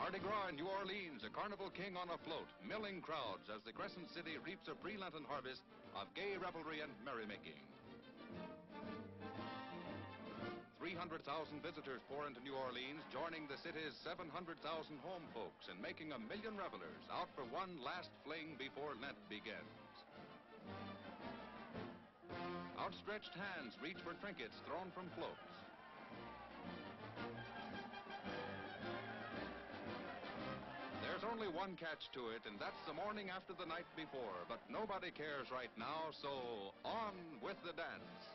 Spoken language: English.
Mardi Gras in New Orleans, a carnival king on a float, milling crowds as the Crescent City reaps a pre-Lenten harvest of gay revelry and merrymaking. 300,000 visitors pour into New Orleans, joining the city's 700,000 home folks and making 1 million revelers out for one last fling before Lent begins. Outstretched hands reach for trinkets thrown from floats. There's only one catch to it, and that's the morning after the night before. But nobody cares right now, so on with the dance.